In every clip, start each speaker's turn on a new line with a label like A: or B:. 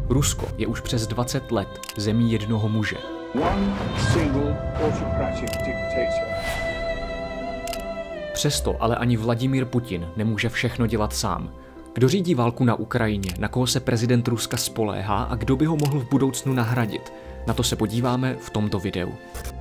A: Rusko je už přes 20 let zemí jednoho muže. Přesto ale ani Vladimír Putin nemůže všechno dělat sám. Kdo řídí válku na Ukrajině, na koho se prezident Ruska spoléhá a kdo by ho mohl v budoucnu nahradit? Na to se podíváme v tomto videu.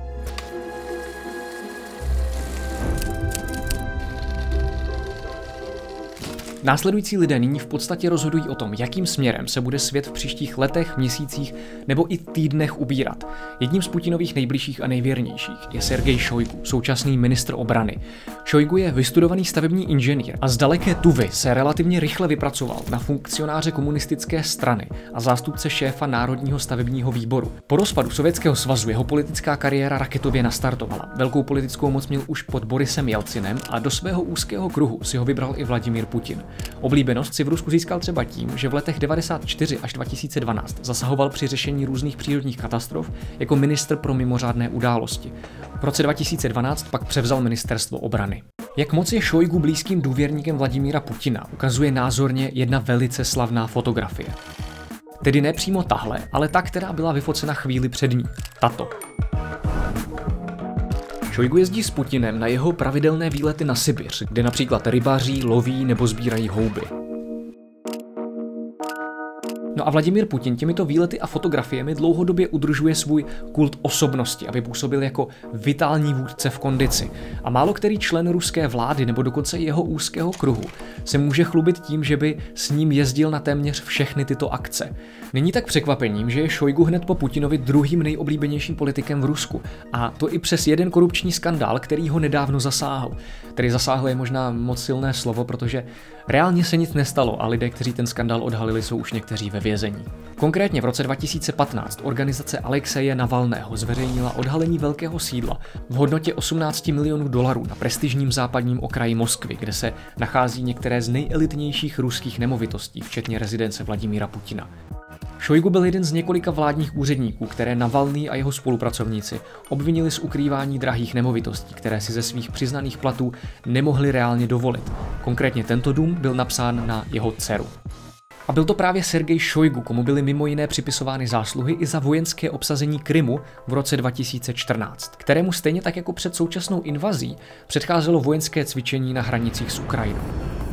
A: Následující lidé nyní v podstatě rozhodují o tom, jakým směrem se bude svět v příštích letech, měsících nebo i týdnech ubírat. Jedním z Putinových nejbližších a nejvěrnějších je Sergej Šojgu, současný ministr obrany. Šojgu je vystudovaný stavební inženýr a z daleké Tuvy se relativně rychle vypracoval na funkcionáře komunistické strany a zástupce šéfa Národního stavebního výboru. Po rozpadu Sovětského svazu jeho politická kariéra raketově nastartovala. Velkou politickou moc měl už pod Borisem Jelcinem a do svého úzkého kruhu si ho vybral i Vladimír Putin. Oblíbenost si v Rusku získal třeba tím, že v letech 1994 až 2012 zasahoval při řešení různých přírodních katastrof jako ministr pro mimořádné události. V roce 2012 pak převzal ministerstvo obrany. Jak moc je Šojgu blízkým důvěrníkem Vladimíra Putina, ukazuje názorně jedna velice slavná fotografie. Tedy ne přímo tahle, ale ta, která byla vyfocena chvíli před ní. Tato. Šojgu jezdí s Putinem na jeho pravidelné výlety na Sibiř, kde například rybaří, loví nebo sbírají houby. No a Vladimír Putin těmito výlety a fotografiemi dlouhodobě udržuje svůj kult osobnosti, aby působil jako vitální vůdce v kondici. A málo který člen ruské vlády nebo dokonce jeho úzkého kruhu se může chlubit tím, že by s ním jezdil na téměř všechny tyto akce. Není tak překvapením, že je Šojgu hned po Putinovi druhým nejoblíbenějším politikem v Rusku. A to i přes jeden korupční skandál, který ho nedávno zasáhl. Tedy zasáhl je možná moc silné slovo, protože reálně se nic nestalo a lidé, kteří ten skandál odhalili, jsou už někteří ve vězení. Konkrétně v roce 2015 organizace Alexeje Navalného zveřejnila odhalení velkého sídla v hodnotě 18 milionů dolarů na prestižním západním okraji Moskvy, kde se nachází některé z nejelitnějších ruských nemovitostí, včetně rezidence Vladimíra Putina. Šojgu byl jeden z několika vládních úředníků, které Navalný a jeho spolupracovníci obvinili z ukrývání drahých nemovitostí, které si ze svých přiznaných platů nemohli reálně dovolit. Konkrétně tento dům byl napsán na jeho dceru. A byl to právě Sergej Šojgu, komu byly mimo jiné připisovány zásluhy i za vojenské obsazení Krymu v roce 2014, kterému stejně tak jako před současnou invazí předcházelo vojenské cvičení na hranicích s Ukrajinou.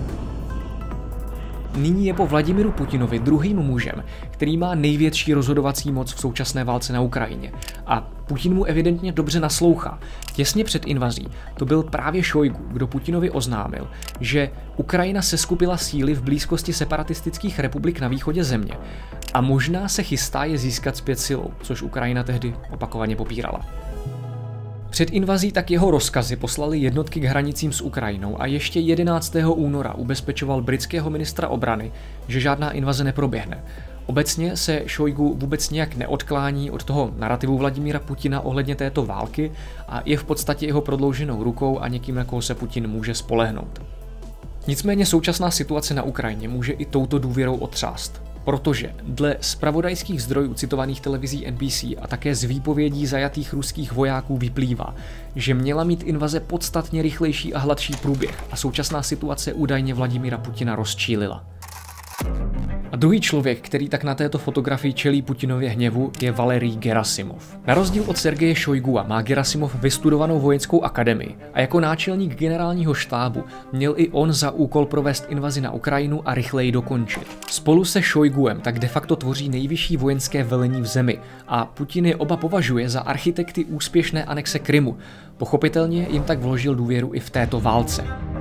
A: Nyní je po Vladimiru Putinovi druhým mužem, který má největší rozhodovací moc v současné válce na Ukrajině. A Putin mu evidentně dobře naslouchá. Těsně před invazí to byl právě Šojgu, kdo Putinovi oznámil, že Ukrajina seskupila síly v blízkosti separatistických republik na východě země a možná se chystá je získat zpět silou, což Ukrajina tehdy opakovaně popírala. Před invazí tak jeho rozkazy poslali jednotky k hranicím s Ukrajinou a ještě 11. února ubezpečoval britského ministra obrany, že žádná invaze neproběhne. Obecně se Šojgu vůbec nějak neodklání od toho narrativu Vladimíra Putina ohledně této války a je v podstatě jeho prodlouženou rukou a někým, na koho se Putin může spolehnout. Nicméně současná situace na Ukrajině může i touto důvěrou otřást. Protože dle zpravodajských zdrojů citovaných televizí NBC a také z výpovědí zajatých ruských vojáků vyplývá, že měla mít invaze podstatně rychlejší a hladší průběh a současná situace údajně Vladimíra Putina rozčílila. A druhý člověk, který tak na této fotografii čelí Putinově hněvu, je Valerij Gerasimov. Na rozdíl od Sergeje Šojgua má Gerasimov vystudovanou vojenskou akademii a jako náčelník generálního štábu měl i on za úkol provést invazi na Ukrajinu a rychleji dokončit. Spolu se Šojguem tak de facto tvoří nejvyšší vojenské velení v zemi a Putin je oba považuje za architekty úspěšné anexe Krymu. Pochopitelně jim tak vložil důvěru i v této válce.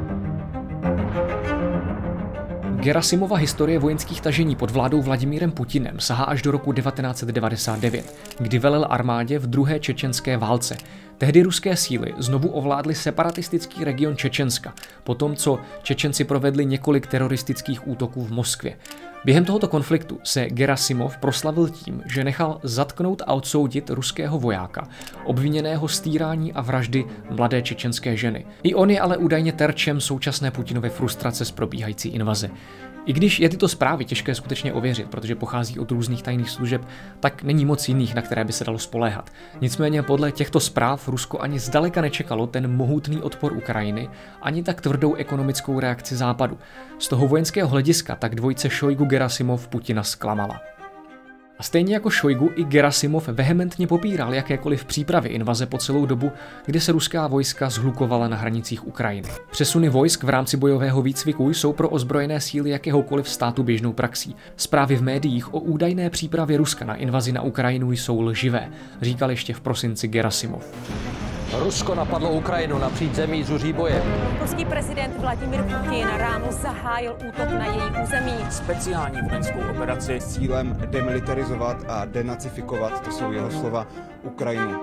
A: Gerasimova historie vojenských tažení pod vládou Vladimírem Putinem sahá až do roku 1999, kdy velel armádě v druhé čečenské válce. Tehdy ruské síly znovu ovládly separatistický region Čečenska, potom co Čečenci provedli několik teroristických útoků v Moskvě. Během tohoto konfliktu se Gerasimov proslavil tím, že nechal zatknout a odsoudit ruského vojáka, obviněného z týrání a vraždy mladé čečenské ženy. I on je ale údajně terčem současné Putinovy frustrace z probíhající invaze. I když je tyto zprávy těžké skutečně ověřit, protože pochází od různých tajných služeb, tak není moc jiných, na které by se dalo spoléhat. Nicméně podle těchto zpráv Rusko ani zdaleka nečekalo ten mohutný odpor Ukrajiny, ani tak tvrdou ekonomickou reakci Západu. Z toho vojenského hlediska tak dvojice Šojgu-Gerasimov Putina zklamala. A stejně jako Šojgu i Gerasimov vehementně popíral jakékoliv přípravy invaze po celou dobu, kdy se ruská vojska zhlukovala na hranicích Ukrajiny. Přesuny vojsk v rámci bojového výcviku jsou pro ozbrojené síly jakéhokoliv státu běžnou praxí. Zprávy v médiích o údajné přípravě Ruska na invazi na Ukrajinu jsou lživé, říkal ještě v prosinci Gerasimov.
B: Rusko napadlo Ukrajinu, napříč zemí zuří boje.
C: Ruský prezident Vladimír Putin ráno zahájil útok na její území.
D: Speciální vojenskou operaci
E: s cílem demilitarizovat a denacifikovat, to jsou jeho slova, Ukrajinu.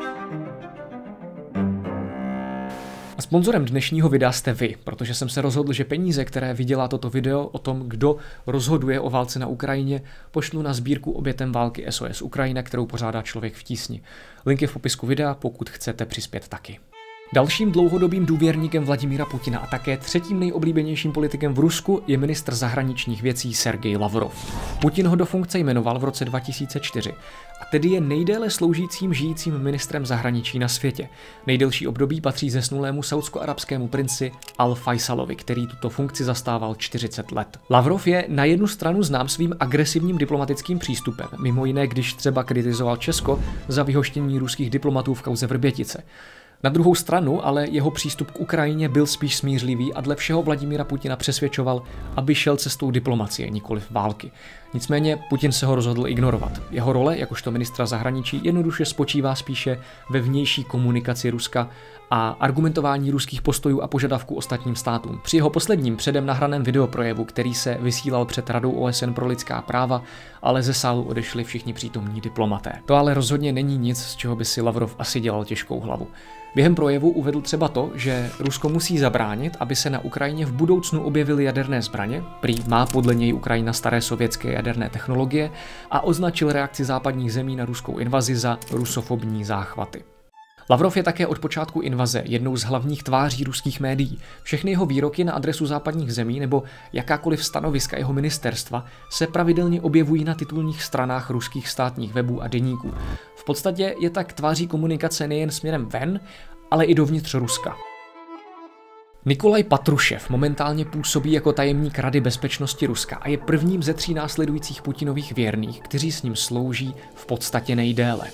A: A sponzorem dnešního videa jste vy, protože jsem se rozhodl, že peníze, které vydělá toto video o tom, kdo rozhoduje o válce na Ukrajině, pošlu na sbírku obětem války SOS Ukrajina, kterou pořádá Člověk v tísni. Link je v popisku videa, pokud chcete přispět taky. Dalším dlouhodobým důvěrníkem Vladimíra Putina a také třetím nejoblíbenějším politikem v Rusku je ministr zahraničních věcí Sergej Lavrov. Putin ho do funkce jmenoval v roce 2004 a tedy je nejdéle sloužícím žijícím ministrem zahraničí na světě. Nejdelší období patří zesnulému saudsko-arabskému princi Al-Faisalovi, který tuto funkci zastával 40 let. Lavrov je na jednu stranu znám svým agresivním diplomatickým přístupem, mimo jiné když třeba kritizoval Česko za vyhoštění ruských diplomatů v kauze Vrbětice. Na druhou stranu ale jeho přístup k Ukrajině byl spíš smířlivý a dle všeho Vladimíra Putina přesvědčoval, aby šel cestou diplomacie, nikoliv války. Nicméně Putin se ho rozhodl ignorovat. Jeho role jakožto ministra zahraničí jednoduše spočívá spíše ve vnější komunikaci Ruska a argumentování ruských postojů a požadavků ostatním státům. Při jeho posledním předem nahraném videoprojevu, který se vysílal před Radou OSN pro lidská práva, ale ze sálu odešli všichni přítomní diplomaté. To ale rozhodně není nic, z čeho by si Lavrov asi dělal těžkou hlavu. Během projevu uvedl třeba to, že Rusko musí zabránit, aby se na Ukrajině v budoucnu objevily jaderné zbraně, prý má podle něj Ukrajina staré sovětské jaderné technologie, a označil reakci západních zemí na ruskou invazi za rusofobní záchvaty. Lavrov je také od počátku invaze jednou z hlavních tváří ruských médií. Všechny jeho výroky na adresu západních zemí nebo jakákoliv stanoviska jeho ministerstva se pravidelně objevují na titulních stranách ruských státních webů a deníků. V podstatě je tak tváří komunikace nejen směrem ven, ale i dovnitř Ruska. Nikolaj Patrušev momentálně působí jako tajemník Rady bezpečnosti Ruska a je prvním ze 3 následujících Putinových věrných, kteří s ním slouží v podstatě nejdéle.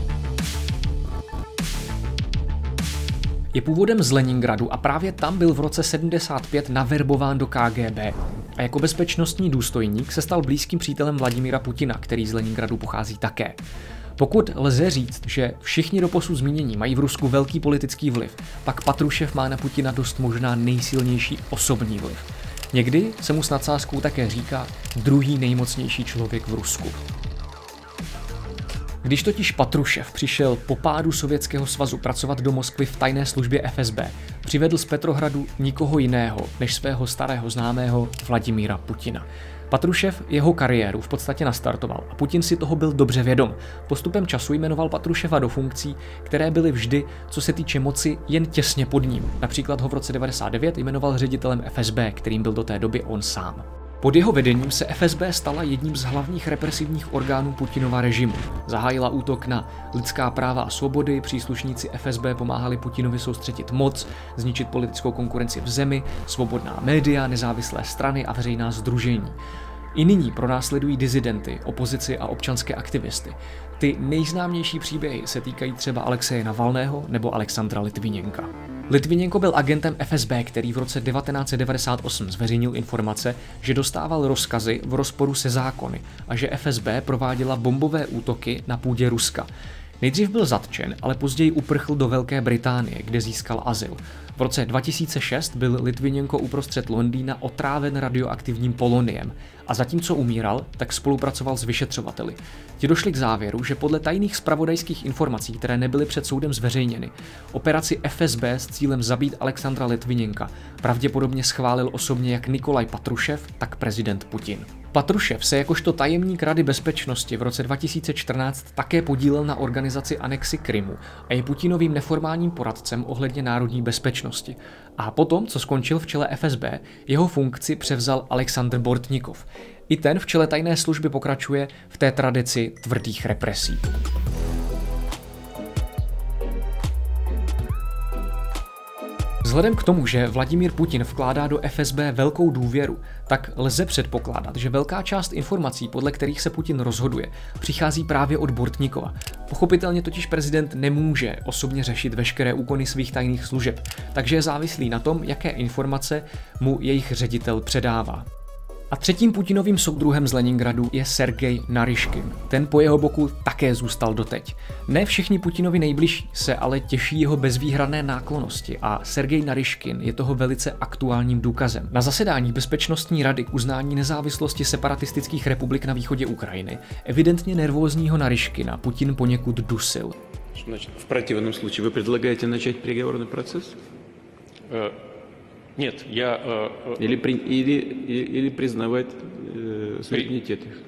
A: Je původem z Leningradu a právě tam byl v roce 75 naverbován do KGB. A jako bezpečnostní důstojník se stal blízkým přítelem Vladimíra Putina, který z Leningradu pochází také. Pokud lze říct, že všichni doposud zmínění mají v Rusku velký politický vliv, pak Patrušev má na Putina dost možná nejsilnější osobní vliv. Někdy se mu s nadsázkou také říká druhý nejmocnější člověk v Rusku. Když totiž Patrušev přišel po pádu Sovětského svazu pracovat do Moskvy v tajné službě FSB, přivedl z Petrohradu nikoho jiného než svého starého známého Vladimíra Putina. Patrušev jeho kariéru v podstatě nastartoval a Putin si toho byl dobře vědom. Postupem času jmenoval Patruševa do funkcí, které byly vždy, co se týče moci, jen těsně pod ním. Například ho v roce 1999 jmenoval ředitelem FSB, kterým byl do té doby on sám. Pod jeho vedením se FSB stala jedním z hlavních represivních orgánů Putinova režimu. Zahájila útok na lidská práva a svobody, příslušníci FSB pomáhali Putinovi soustředit moc, zničit politickou konkurenci v zemi, svobodná média, nezávislé strany a veřejná sdružení. I nyní pronásledují dizidenty, opozici a občanské aktivisty. Ty nejznámější příběhy se týkají třeba Alexeje Navalného nebo Alexandra Litviněnka. Litviněnko byl agentem FSB, který v roce 1998 zveřejnil informace, že dostával rozkazy v rozporu se zákony a že FSB prováděla bombové útoky na půdě Ruska. Nejdřív byl zatčen, ale později uprchl do Velké Británie, kde získal azyl. V roce 2006 byl Litviněnko uprostřed Londýna otráven radioaktivním poloniem a zatímco umíral, tak spolupracoval s vyšetřovateli. Ti došli k závěru, že podle tajných zpravodajských informací, které nebyly před soudem zveřejněny, operaci FSB s cílem zabít Alexandra Litviněnka pravděpodobně schválil osobně jak Nikolaj Patrušev, tak prezident Putin. Patrušev se jakožto tajemník Rady bezpečnosti v roce 2014 také podílel na organizaci anexi Krymu a je Putinovým neformálním poradcem ohledně národní bezpečnosti. A potom, co skončil v čele FSB, jeho funkci převzal Aleksandr Bortnikov. I ten v čele tajné služby pokračuje v té tradici tvrdých represí. Vzhledem k tomu, že Vladimír Putin vkládá do FSB velkou důvěru, tak lze předpokládat, že velká část informací, podle kterých se Putin rozhoduje, přichází právě od Bortnikova. Pochopitelně totiž prezident nemůže osobně řešit veškeré úkony svých tajných služeb, takže je závislý na tom, jaké informace mu jejich ředitel předává. A třetím Putinovým soudruhem z Leningradu je Sergej Naryškin. Ten po jeho boku také zůstal doteď. Ne všichni Putinovi nejbližší se ale těší jeho bezvýhradné náklonnosti a Sergej Naryškin je toho velice aktuálním důkazem. Na zasedání Bezpečnostní rady k uznání nezávislosti separatistických republik na východě Ukrajiny evidentně nervózního Naryškina Putin poněkud dusil.
F: V protivném случае вы предлагаете начать переговорный процесс?
G: Нет, я...
F: Или признавать суверенитет их.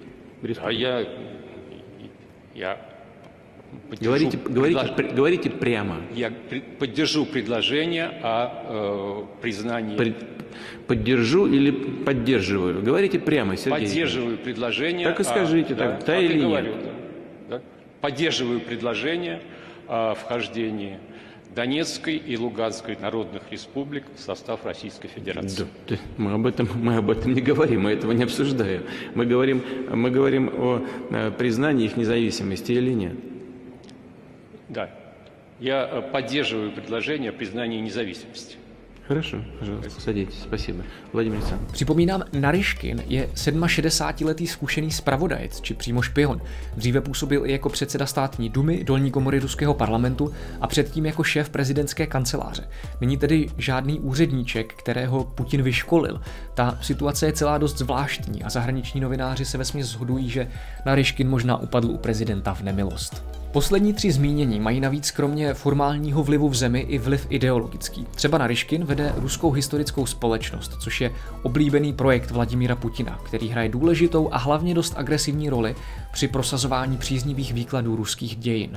G: Я поддержу
F: говорите прямо.
G: Я поддержу предложение о признании...
F: Поддержу или поддерживаю? Говорите прямо, Сергей.
G: Поддерживаю предложение...
F: Так и скажите, да или нет.
G: Да. Поддерживаю предложение о вхождении Донецкой и Луганской народных республик в состав Российской Федерации.
F: Да, мы об этом не говорим, мы этого не обсуждаем. Мы говорим о признании их независимости или нет.
G: Да, я поддерживаю предложение о признании независимости.
F: Хорошо, пожалуйста, садитесь, спасибо. Владимир Александрович.
A: Připomínám, Naryškin je 67letý zkušený zpravodajec, či přímo špion. Dříve působil i jako předseda státní dumy, dolní komory ruského parlamentu a předtím jako šéf prezidentské kanceláře. Není tedy žádný úředníček, kterého Putin vyškolil. Ta situace je celá dost zvláštní a zahraniční novináři se vesměs shodují, že Naryškin možná upadl u prezidenta v nemilost. Poslední tři zmínění mají navíc kromě formálního vlivu v zemi i vliv ideologický. Třeba Naryškin vede Ruskou historickou společnost, což je oblíbený projekt Vladimíra Putina, který hraje důležitou a hlavně dost agresivní roli při prosazování příznivých výkladů ruských dějin.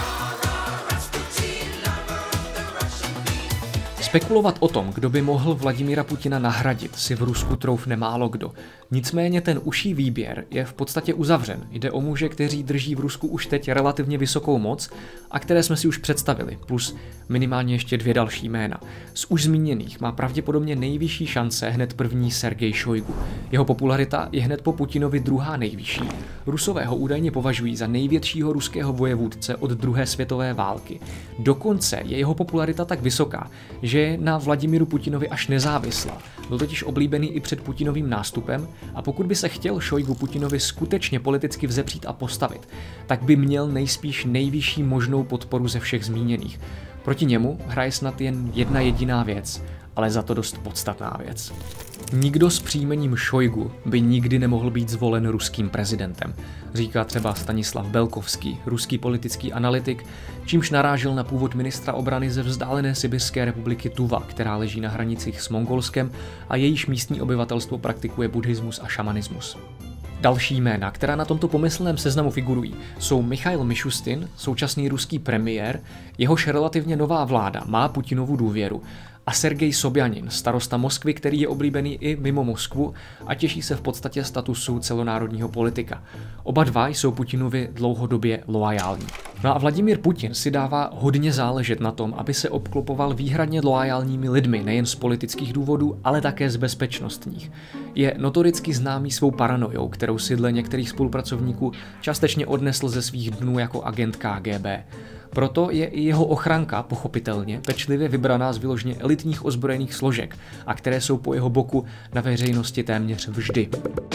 A: Spekulovat o tom, kdo by mohl Vladimíra Putina nahradit, si v Rusku troufne málo kdo. Nicméně ten užší výběr je v podstatě uzavřen. Jde o muže, kteří drží v Rusku už teď relativně vysokou moc a které jsme si už představili, plus minimálně ještě dvě další jména. Z už zmíněných má pravděpodobně nejvyšší šance hned první Sergej Šojgu. Jeho popularita je hned po Putinovi druhá nejvyšší. Rusové ho údajně považují za největšího ruského vojevůdce od druhé světové války. Dokonce je jeho popularita tak vysoká, že je na Vladimíru Putinovi až nezávislá. Byl totiž oblíbený i před Putinovým nástupem a pokud by se chtěl Šojgu Putinovi skutečně politicky vzepřít a postavit, tak by měl nejspíš nejvyšší možnou podporu ze všech zmíněných. Proti němu hraje snad jen jedna jediná věc, ale za to dost podstatná věc. Nikdo s příjmením Šojgu by nikdy nemohl být zvolen ruským prezidentem, říká třeba Stanislav Belkovský, ruský politický analytik, čímž narážel na původ ministra obrany ze vzdálené sibirské republiky Tuva, která leží na hranicích s Mongolskem a jejíž místní obyvatelstvo praktikuje buddhismus a šamanismus. Další jména, která na tomto pomyslném seznamu figurují, jsou Michail Mišustin, současný ruský premiér, jehož relativně nová vláda má Putinovu důvěru, a Sergej Sobjanin, starosta Moskvy, který je oblíbený i mimo Moskvu a těší se v podstatě statusu celonárodního politika. Oba dva jsou Putinovi dlouhodobě loajální. No a Vladimír Putin si dává hodně záležet na tom, aby se obklopoval výhradně loajálními lidmi, nejen z politických důvodů, ale také z bezpečnostních. Je notoricky známý svou paranojou, kterou si dle některých spolupracovníků částečně odnesl ze svých dnů jako agent KGB. Proto je i jeho ochranka, pochopitelně, pečlivě vybraná z vyloženě elitních ozbrojených složek, a které jsou po jeho boku na veřejnosti téměř vždy.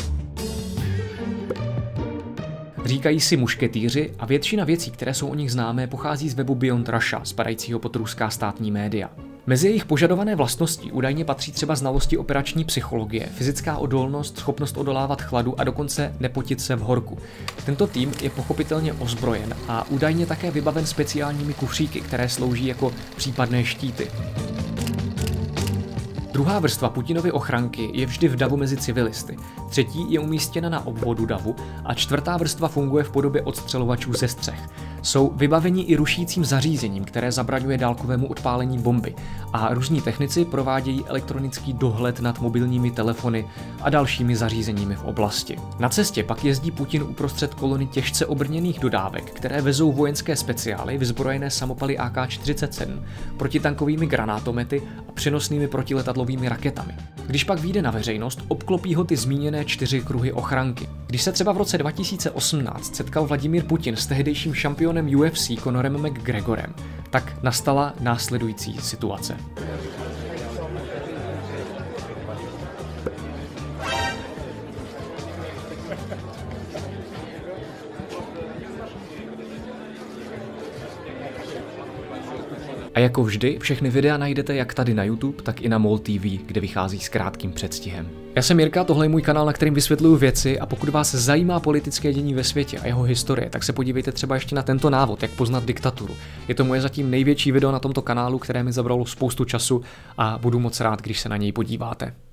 A: Říkají si mušketýři a většina věcí, které jsou o nich známé, pochází z webu Beyond Russia, spadajícího pod ruská státní média. Mezi jejich požadované vlastnosti údajně patří třeba znalosti operační psychologie, fyzická odolnost, schopnost odolávat chladu a dokonce nepotit se v horku. Tento tým je pochopitelně ozbrojen a údajně také vybaven speciálními kufříky, které slouží jako případné štíty. Druhá vrstva Putinovy ochranky je vždy v davu mezi civilisty. Třetí je umístěna na obvodu davu a čtvrtá vrstva funguje v podobě odstřelovačů ze střech. Jsou vybaveni i rušícím zařízením, které zabraňuje dálkovému odpálení bomby a různí technici provádějí elektronický dohled nad mobilními telefony a dalšími zařízeními v oblasti. Na cestě pak jezdí Putin uprostřed kolony těžce obrněných dodávek, které vezou vojenské speciály vyzbrojené samopaly AK-47, protitankovými granátomety a přenosnými protiletadlovými raketami. Když pak vyjde na veřejnost, obklopí ho ty zmíněné 4 kruhy ochranky. Když se třeba v roce 2018 setkal Vladimír Putin s tehdejším šampionem UFC Conorem McGregorem, tak nastala následující situace. A jako vždy, všechny videa najdete jak tady na YouTube, tak i na MOL TV, kde vychází s krátkým předstihem. Já jsem Jirka, tohle je můj kanál, na kterým vysvětluju věci a pokud vás zajímá politické dění ve světě a jeho historie, tak se podívejte třeba ještě na tento návod, jak poznat diktaturu. Je to moje zatím největší video na tomto kanálu, které mi zabralo spoustu času a budu moc rád, když se na něj podíváte.